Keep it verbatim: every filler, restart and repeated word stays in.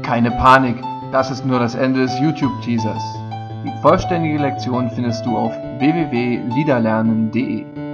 Keine Panik, das ist nur das Ende des YouTube-Teasers. Die vollständige Lektion findest du auf w w w punkt liederlernen punkt de.